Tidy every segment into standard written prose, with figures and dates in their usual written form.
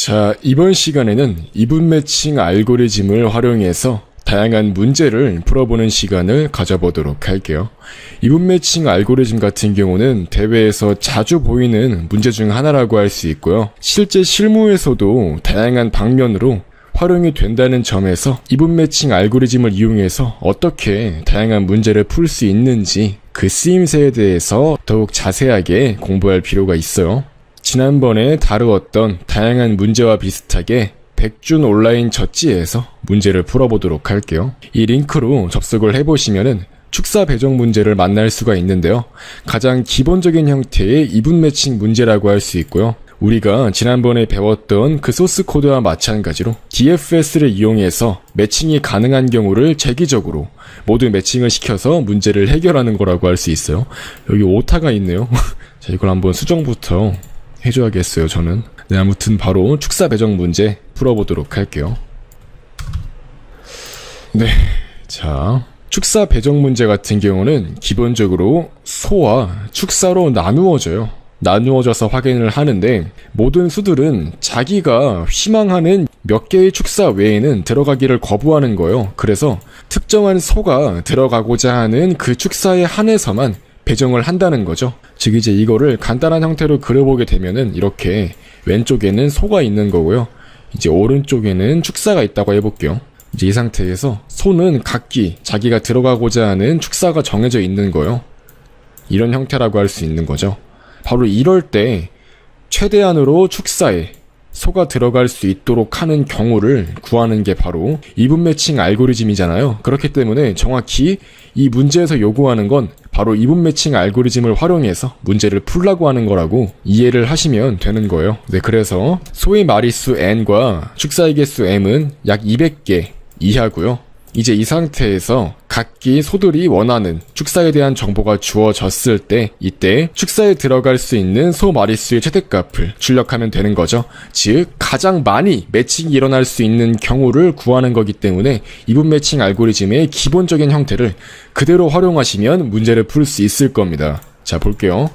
자, 이번 시간에는 이분 매칭 알고리즘을 활용해서 다양한 문제를 풀어보는 시간을 가져보도록 할게요. 이분 매칭 알고리즘 같은 경우는 대회에서 자주 보이는 문제 중 하나라고 할 수 있고요. 실제 실무에서도 다양한 방면으로 활용이 된다는 점에서 이분 매칭 알고리즘을 이용해서 어떻게 다양한 문제를 풀 수 있는지 그 쓰임새에 대해서 더욱 자세하게 공부할 필요가 있어요. 지난번에 다루었던 다양한 문제와 비슷하게 백준 온라인 젖지에서 문제를 풀어보도록 할게요. 이 링크로 접속을 해보시면은 축사 배정 문제를 만날 수가 있는데요. 가장 기본적인 형태의 이분 매칭 문제라고 할 수 있고요. 우리가 지난번에 배웠던 그 소스 코드와 마찬가지로 DFS를 이용해서 매칭이 가능한 경우를 재기적으로 모두 매칭을 시켜서 문제를 해결하는 거라고 할 수 있어요. 여기 오타가 있네요. 자, 이걸 한번 수정부터 해줘야겠어요, 저는. 네, 아무튼 바로 축사 배정 문제 풀어보도록 할게요. 네, 자, 축사 배정 문제 같은 경우는 기본적으로 소와 축사로 나누어져서 확인을 하는데, 모든 수들은 자기가 희망하는 몇 개의 축사 외에는 들어가기를 거부하는 거예요. 그래서 특정한 소가 들어가고자 하는 그 축사에 한해서만 배정을 한다는 거죠. 즉 이제 이거를 간단한 형태로 그려보게 되면은 이렇게 왼쪽에는 소가 있는 거고요. 이제 오른쪽에는 축사가 있다고 해볼게요. 이제 이 상태에서 소는 각기 자기가 들어가고자 하는 축사가 정해져 있는 거예요. 이런 형태라고 할 수 있는 거죠. 바로 이럴 때 최대한으로 축사에 소가 들어갈 수 있도록 하는 경우를 구하는 게 바로 이분 매칭 알고리즘이잖아요. 그렇기 때문에 정확히 이 문제에서 요구하는 건 바로 이분 매칭 알고리즘을 활용해서 문제를 풀라고 하는 거라고 이해를 하시면 되는 거예요. 네, 그래서 소의 마리수 n과 축사의 개수 m은 약 200개 이하고요. 이제 이 상태에서 각기 소들이 원하는 축사에 대한 정보가 주어졌을 때 이때 축사에 들어갈 수 있는 소 마리수의 최대값을 출력하면 되는 거죠. 즉 가장 많이 매칭이 일어날 수 있는 경우를 구하는 거기 때문에 이분 매칭 알고리즘의 기본적인 형태를 그대로 활용하시면 문제를 풀 수 있을 겁니다. 자, 볼게요.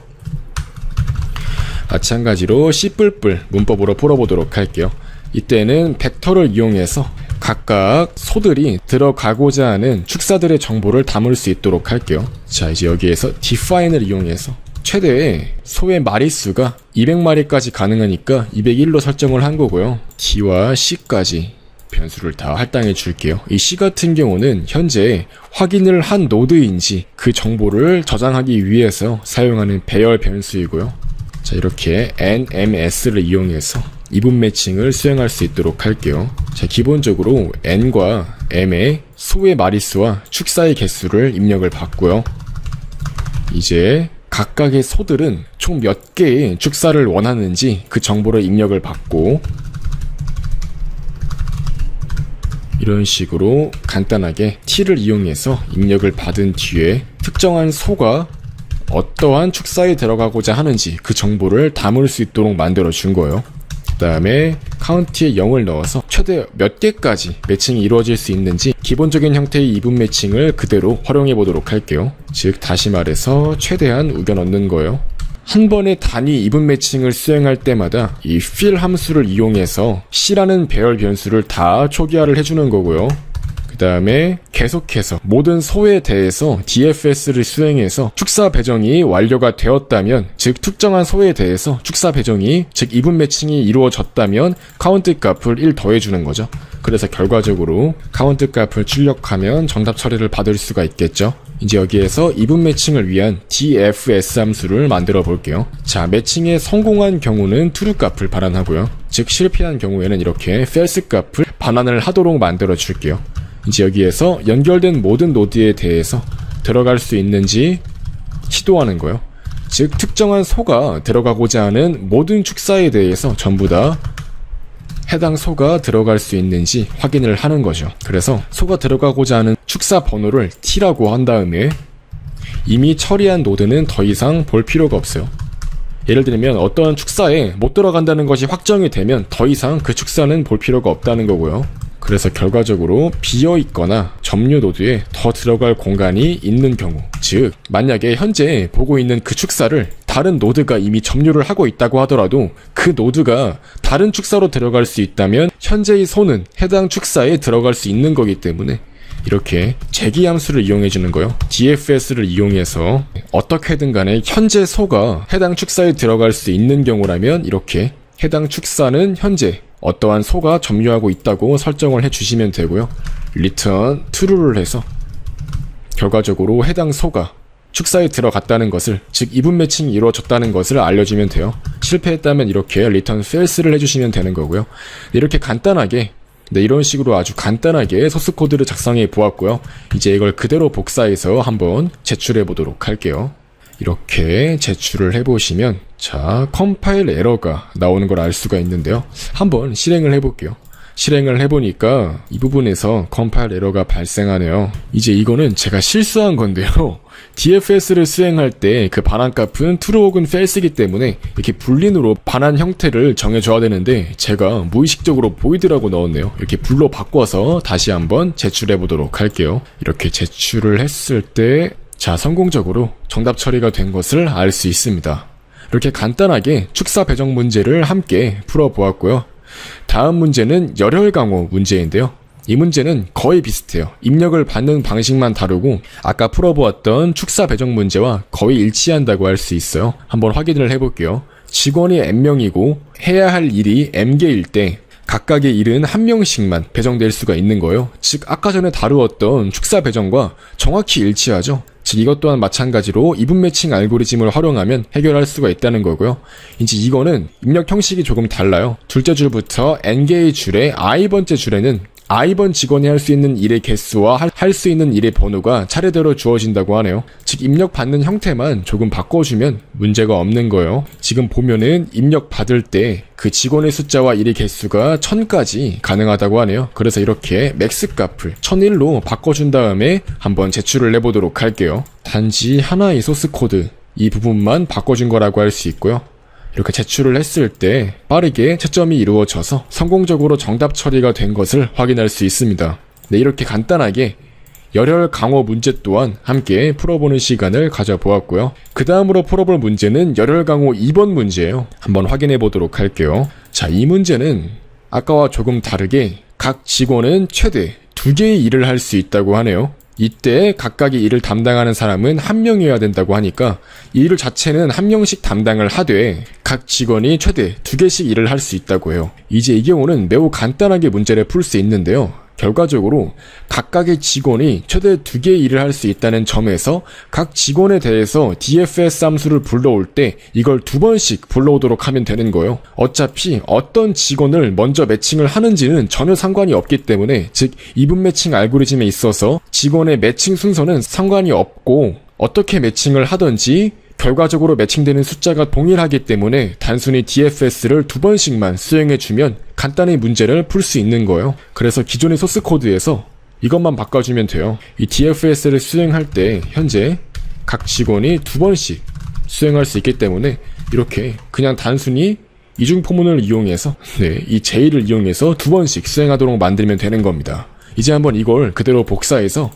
마찬가지로 C++ 문법으로 풀어보도록 할게요. 이때는 벡터를 이용해서 각각 소들이 들어가고자 하는 축사들의 정보를 담을 수 있도록 할게요. 자, 이제 여기에서 define을 이용해서 최대의 소의 마리수가 200마리까지 가능하니까 201로 설정을 한 거고요. D와 C까지 변수를 다 할당해 줄게요. 이 C 같은 경우는 현재 확인을 한 노드인지 그 정보를 저장하기 위해서 사용하는 배열 변수이고요. 자, 이렇게 NMS를 이용해서 이분 매칭을 수행할 수 있도록 할게요. 자, 기본적으로 n과 m의 소의 마리수와 축사의 개수를 입력을 받고요. 이제 각각의 소들은 총 몇 개의 축사를 원하는지 그 정보를 입력을 받고 이런 식으로 간단하게 t를 이용해서 입력을 받은 뒤에 특정한 소가 어떠한 축사에 들어가고자 하는지 그 정보를 담을 수 있도록 만들어 준 거예요. 그 다음에 카운트에 0을 넣어서 최대 몇 개까지 매칭이 이루어질 수 있는지 기본적인 형태의 이분 매칭을 그대로 활용해 보도록 할게요. 즉 다시 말해서 최대한 우겨 넣는 거예요. 한 번에 단위 이분 매칭을 수행할 때마다 이 fill 함수를 이용해서 C라는 배열 변수를 다 초기화를 해주는 거고요. 그 다음에 계속해서 모든 소에 대해서 DFS를 수행해서 축사 배정이 완료가 되었다면, 즉 특정한 소에 대해서 축사 배정이, 즉 이분 매칭이 이루어졌다면 카운트 값을 1 더해주는 거죠. 그래서 결과적으로 카운트 값을 출력하면 정답 처리를 받을 수가 있겠죠. 이제 여기에서 이분 매칭을 위한 DFS 함수를 만들어 볼게요. 자, 매칭에 성공한 경우는 true 값을 반환하고요. 즉 실패한 경우에는 이렇게 false 값을 반환을 하도록 만들어 줄게요. 이제 여기에서 연결된 모든 노드에 대해서 들어갈 수 있는지 시도하는 거예요. 즉 특정한 소가 들어가고자 하는 모든 축사에 대해서 전부 다 해당 소가 들어갈 수 있는지 확인을 하는 거죠. 그래서 소가 들어가고자 하는 축사 번호를 t라고 한 다음에 이미 처리한 노드는 더 이상 볼 필요가 없어요. 예를 들면 어떠한 축사에 못 들어간다는 것이 확정이 되면 더 이상 그 축사는 볼 필요가 없다는 거고요. 그래서 결과적으로 비어있거나 점유 노드에 더 들어갈 공간이 있는 경우, 즉 만약에 현재 보고 있는 그 축사를 다른 노드가 이미 점유를 하고 있다고 하더라도 그 노드가 다른 축사로 들어갈 수 있다면 현재의 소는 해당 축사에 들어갈 수 있는 거기 때문에 이렇게 재기 함수를 이용해주는 거요. DFS를 이용해서 어떻게든 간에 현재 소가 해당 축사에 들어갈 수 있는 경우라면 이렇게 해당 축사는 현재 어떠한 소가 점유하고 있다고 설정을 해주시면 되고요. return true를 해서 결과적으로 해당 소가 축사에 들어갔다는 것을, 즉 이분 매칭이 이루어졌다는 것을 알려주면 돼요. 실패했다면 이렇게 return false를 해주시면 되는 거고요. 이렇게 간단하게, 이런 식으로 아주 간단하게 소스 코드를 작성해 보았고요. 이제 이걸 그대로 복사해서 한번 제출해 보도록 할게요. 이렇게 제출을 해보시면 자, 컴파일 에러가 나오는 걸 알 수가 있는데요. 한번 실행을 해볼게요. 실행을 해보니까 이 부분에서 컴파일 에러가 발생하네요. 이제 이거는 제가 실수한 건데요. DFS를 수행할 때 그 반환값은 true 혹은 false이기 때문에 이렇게 불린으로 반환 형태를 정해줘야 되는데 제가 무의식적으로 void라고 넣었네요. 이렇게 불로 바꿔서 다시 한번 제출해 보도록 할게요. 이렇게 제출을 했을 때 자, 성공적으로 정답 처리가 된 것을 알 수 있습니다. 이렇게 간단하게 축사 배정 문제를 함께 풀어보았고요. 다음 문제는 열혈 강호 문제인데요. 이 문제는 거의 비슷해요. 입력을 받는 방식만 다르고 아까 풀어보았던 축사 배정 문제와 거의 일치한다고 할 수 있어요. 한번 확인을 해볼게요. 직원이 N명이고 해야 할 일이 M개일 때 각각의 일은 한 명씩만 배정될 수가 있는 거예요. 즉 아까 전에 다루었던 축사 배정과 정확히 일치하죠. 즉 이것 또한 마찬가지로 이분 매칭 알고리즘을 활용하면 해결할 수가 있다는 거고요. 이제 이거는 입력 형식이 조금 달라요. 둘째 줄부터 n개의 줄에 i번째 줄에는 i번 직원이 할 수 있는 일의 개수와 할 수 있는 일의 번호가 차례대로 주어진다고 하네요. 즉 입력받는 형태만 조금 바꿔주면 문제가 없는 거예요. 지금 보면은 입력받을 때 그 직원의 숫자와 일의 개수가 1000까지 가능하다고 하네요. 그래서 이렇게 맥스 값을 1001로 바꿔준 다음에 한번 제출을 해보도록 할게요. 단지 하나의 소스 코드 이 부분만 바꿔준 거라고 할 수 있고요. 이렇게 제출을 했을 때 빠르게 채점이 이루어져서 성공적으로 정답 처리가 된 것을 확인할 수 있습니다. 네, 이렇게 간단하게 열혈 강호 문제 또한 함께 풀어보는 시간을 가져보았고요. 그 다음으로 풀어볼 문제는 열혈 강호 2번 문제예요. 한번 확인해 보도록 할게요. 자, 이 문제는 아까와 조금 다르게 각 직원은 최대 2개의 일을 할 수 있다고 하네요. 이때 각각의 일을 담당하는 사람은 한 명이어야 된다고 하니까 이 일 자체는 한 명씩 담당을 하되 각 직원이 최대 2개씩 일을 할 수 있다고 해요. 이제 이 경우는 매우 간단하게 문제를 풀 수 있는데요. 결과적으로 각각의 직원이 최대 2개의 일을 할 수 있다는 점에서 각 직원에 대해서 DFS 함수를 불러올 때 이걸 2번씩 불러오도록 하면 되는 거예요. 어차피 어떤 직원을 먼저 매칭을 하는지는 전혀 상관이 없기 때문에, 즉 이분 매칭 알고리즘에 있어서 직원의 매칭 순서는 상관이 없고 어떻게 매칭을 하든지 결과적으로 매칭되는 숫자가 동일하기 때문에 단순히 DFS를 2번씩만 수행해주면 간단히 문제를 풀 수 있는 거예요. 그래서 기존의 소스 코드에서 이것만 바꿔주면 돼요. 이 DFS를 수행할 때 현재 각 직원이 2번씩 수행할 수 있기 때문에 이렇게 그냥 단순히 이중 포문을 이용해서 이 제의를 이용해서 2번씩 수행하도록 만들면 되는 겁니다. 이제 한번 이걸 그대로 복사해서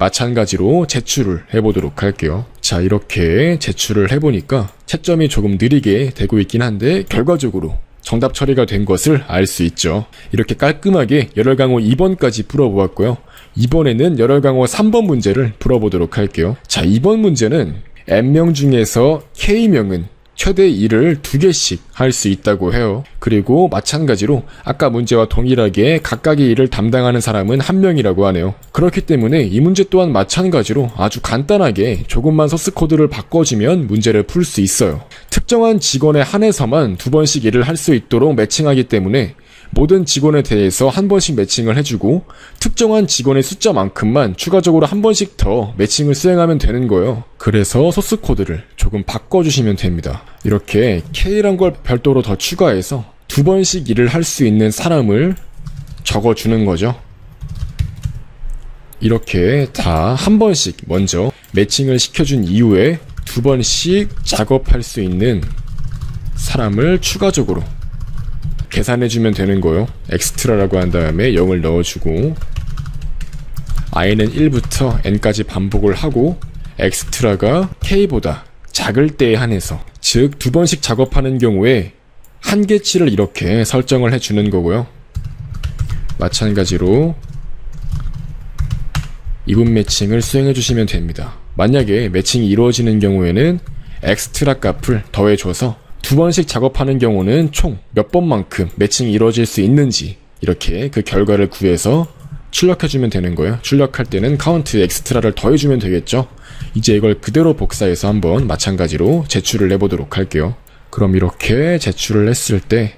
마찬가지로 제출을 해보도록 할게요. 자, 이렇게 제출을 해보니까 채점이 조금 느리게 되고 있긴 한데 결과적으로 정답 처리가 된 것을 알 수 있죠. 이렇게 깔끔하게 열혈 강호 2번까지 풀어보았고요. 이번에는 열혈 강호 3번 문제를 풀어보도록 할게요. 자, 이번 문제는 N명 중에서 K명은 최대 1을 2개씩 할 수 있다고 해요. 그리고 마찬가지로 아까 문제와 동일하게 각각의 일을 담당하는 사람은 한 명이라고 하네요. 그렇기 때문에 이 문제 또한 마찬가지로 아주 간단하게 조금만 소스 코드를 바꿔주면 문제를 풀 수 있어요. 특정한 직원에 한해서만 2번씩 일을 할 수 있도록 매칭하기 때문에 모든 직원에 대해서 한 번씩 매칭을 해주고 특정한 직원의 숫자만큼만 추가적으로 한 번씩 더 매칭을 수행하면 되는 거예요. 그래서 소스 코드를 조금 바꿔주시면 됩니다. 이렇게 K란 걸 별도로 더 추가해서 2번씩 일을 할 수 있는 사람을 적어주는 거죠. 이렇게 다 한 번씩 먼저 매칭을 시켜준 이후에 2번씩 작업할 수 있는 사람을 추가적으로 계산해주면 되는 거예요. 엑스트라라고 한 다음에 0을 넣어주고 i는 1부터 n까지 반복을 하고 엑스트라가 k보다 작을 때에 한해서, 즉 2번씩 작업하는 경우에 한계치를 이렇게 설정을 해주는 거고요. 마찬가지로 이분 매칭을 수행해 주시면 됩니다. 만약에 매칭이 이루어지는 경우에는 엑스트라 값을 더해줘서 2번씩 작업하는 경우는 총 몇 번만큼 매칭이 이루어질 수 있는지 이렇게 그 결과를 구해서 출력해주면 되는 거예요. 출력할 때는 카운트 엑스트라를 더해주면 되겠죠. 이제 이걸 그대로 복사해서 한번 마찬가지로 제출을 해보도록 할게요. 그럼 이렇게 제출을 했을 때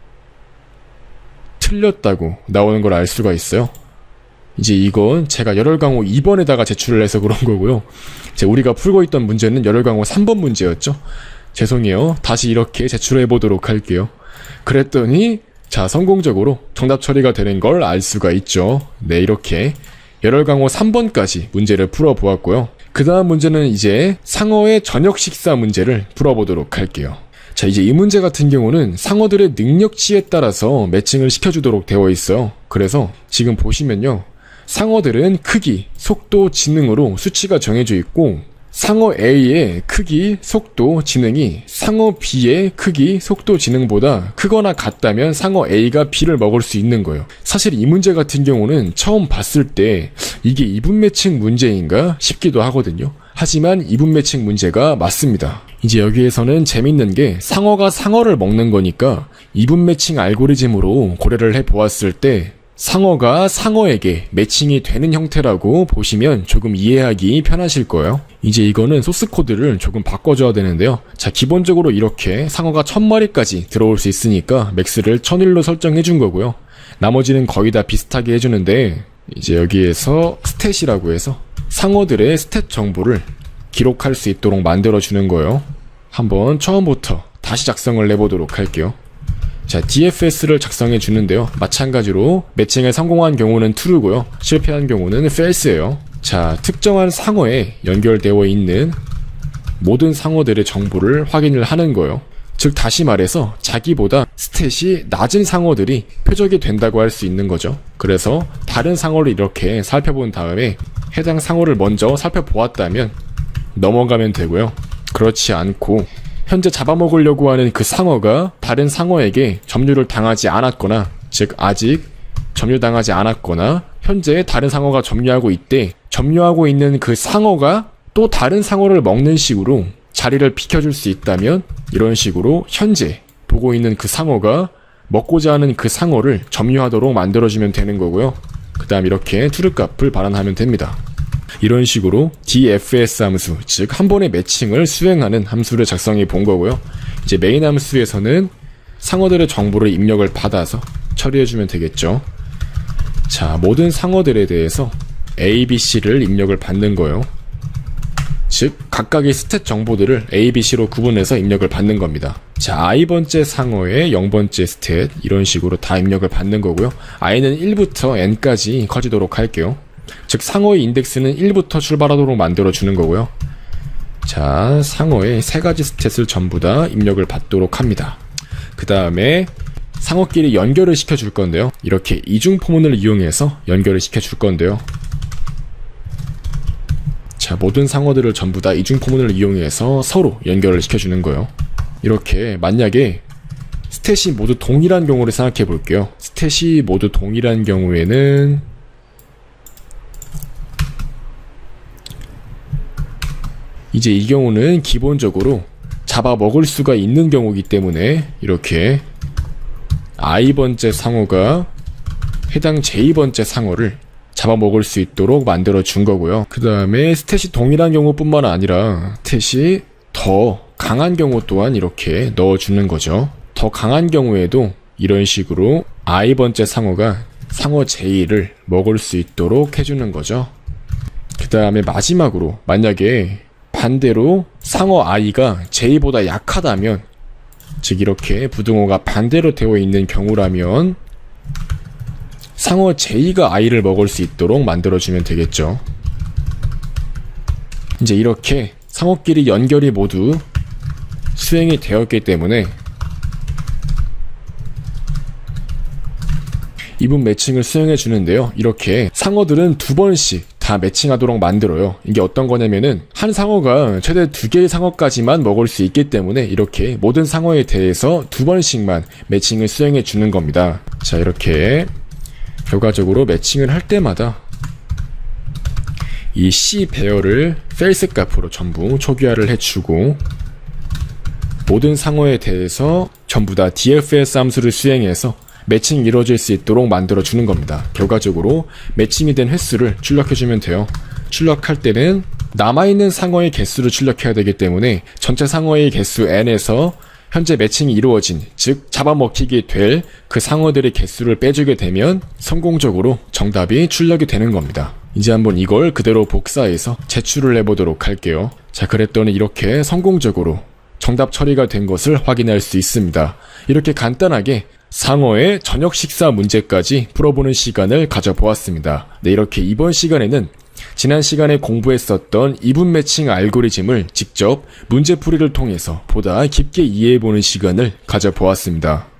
틀렸다고 나오는 걸 알 수가 있어요. 이제 이건 제가 열혈강호 2번에다가 제출을 해서 그런 거고요. 우리가 풀고 있던 문제는 열혈강호 3번 문제였죠. 죄송해요. 다시 이렇게 제출해 보도록 할게요. 그랬더니 자, 성공적으로 정답 처리가 되는 걸 알 수가 있죠. 네, 이렇게 열혈강호 3번까지 문제를 풀어보았고요. 그 다음 문제는 이제 상어의 저녁 식사 문제를 풀어보도록 할게요. 자, 이제 이 문제 같은 경우는 상어들의 능력치에 따라서 매칭을 시켜주도록 되어 있어요. 그래서 지금 보시면요, 상어들은 크기, 속도, 지능으로 수치가 정해져 있고 상어 A의 크기, 속도, 지능이 상어 B의 크기, 속도, 지능보다 크거나 같다면 상어 A가 B를 먹을 수 있는 거예요. 사실 이 문제 같은 경우는 처음 봤을 때 이게 이분 매칭 문제인가 싶기도 하거든요. 하지만 이분 매칭 문제가 맞습니다. 이제 여기에서는 재밌는 게 상어가 상어를 먹는 거니까 이분 매칭 알고리즘으로 고려를 해보았을 때 상어가 상어에게 매칭이 되는 형태라고 보시면 조금 이해하기 편하실 거예요. 이제 이거는 소스 코드를 조금 바꿔줘야 되는데요. 자, 기본적으로 이렇게 상어가 1000마리까지 들어올 수 있으니까 맥스를 1001로 설정해 준 거고요. 나머지는 거의 다 비슷하게 해주는데 이제 여기에서 스탯이라고 해서 상어들의 스탯 정보를 기록할 수 있도록 만들어 주는 거예요. 한번 처음부터 다시 작성을 해보도록 할게요. 자, DFS를 작성해 주는데요. 마찬가지로 매칭에 성공한 경우는 true고요. 실패한 경우는 false예요. 자, 특정한 상어에 연결되어 있는 모든 상어들의 정보를 확인을 하는 거예요. 즉 다시 말해서 자기보다 스탯이 낮은 상어들이 표적이 된다고 할 수 있는 거죠. 그래서 다른 상어를 이렇게 살펴본 다음에 해당 상어를 먼저 살펴보았다면 넘어가면 되고요. 그렇지 않고 현재 잡아먹으려고 하는 그 상어가 다른 상어에게 점유를 당하지 않았거나, 즉 아직 점유당하지 않았거나 현재 다른 상어가 점유하고 있대, 점유하고 있는 그 상어가 또 다른 상어를 먹는 식으로 자리를 비켜줄 수 있다면 이런 식으로 현재 보고 있는 그 상어가 먹고자 하는 그 상어를 점유하도록 만들어주면 되는 거고요. 그 다음 이렇게 true 값을 발환하면 됩니다. 이런 식으로 DFS 함수, 즉 한 번의 매칭을 수행하는 함수를 작성해 본 거고요. 이제 메인 함수에서는 상어들의 정보를 입력을 받아서 처리해주면 되겠죠. 자, 모든 상어들에 대해서 A, B, C를 입력을 받는 거예요. 즉 각각의 스탯 정보들을 A, B, C로 구분해서 입력을 받는 겁니다. 자, i번째 상어의 0번째 스탯, 이런 식으로 다 입력을 받는 거고요. i는 1부터 n까지 커지도록 할게요. 즉 상어의 인덱스는 1부터 출발하도록 만들어주는 거고요. 자, 상어의 3가지 스탯을 전부 다 입력을 받도록 합니다. 그 다음에 상어끼리 연결을 시켜줄 건데요. 이렇게 이중 포문을 이용해서 연결을 시켜줄 건데요. 자, 모든 상어들을 전부 다 이중 포문을 이용해서 서로 연결을 시켜주는 거예요. 이렇게 만약에 스탯이 모두 동일한 경우를 생각해 볼게요. 스탯이 모두 동일한 경우에는 이제 이 경우는 기본적으로 잡아먹을 수가 있는 경우이기 때문에 이렇게 i번째 상어가 해당 j번째 상어를 잡아먹을 수 있도록 만들어 준 거고요. 그 다음에 스탯이 동일한 경우뿐만 아니라 스탯이 더 강한 경우 또한 이렇게 넣어주는 거죠. 더 강한 경우에도 이런 식으로 i번째 상어가 상어 j를 먹을 수 있도록 해주는 거죠. 그 다음에 마지막으로 만약에 반대로 상어 i가 j보다 약하다면, 즉 이렇게 부등호가 반대로 되어 있는 경우라면 상어 j가 i를 먹을 수 있도록 만들어주면 되겠죠. 이제 이렇게 상어끼리 연결이 모두 수행이 되었기 때문에 이분 매칭을 수행해 주는데요. 이렇게 상어들은 2번씩 다 매칭하도록 만들어요. 이게 어떤 거냐면은 한 상어가 최대 2개의 상어까지만 먹을 수 있기 때문에 이렇게 모든 상어에 대해서 2번씩만 매칭을 수행해 주는 겁니다. 자, 이렇게 결과적으로 매칭을 할 때마다 이 C 배열을 페이스 값으로 전부 초기화를 해주고 모든 상어에 대해서 전부 다 DFS 함수를 수행해서 매칭이 이루어질 수 있도록 만들어주는 겁니다. 결과적으로 매칭이 된 횟수를 출력해주면 돼요. 출력할 때는 남아있는 상어의 개수를 출력해야 되기 때문에 전체 상어의 개수 n에서 현재 매칭이 이루어진, 즉 잡아먹히게 될 그 상어들의 개수를 빼주게 되면 성공적으로 정답이 출력이 되는 겁니다. 이제 한번 이걸 그대로 복사해서 제출을 해보도록 할게요. 자, 그랬더니 이렇게 성공적으로 정답 처리가 된 것을 확인할 수 있습니다. 이렇게 간단하게 상어의 저녁 식사 문제까지 풀어보는 시간을 가져보았습니다. 네, 이렇게 이번 시간에는 지난 시간에 공부했었던 이분 매칭 알고리즘을 직접 문제풀이를 통해서 보다 깊게 이해해보는 시간을 가져보았습니다.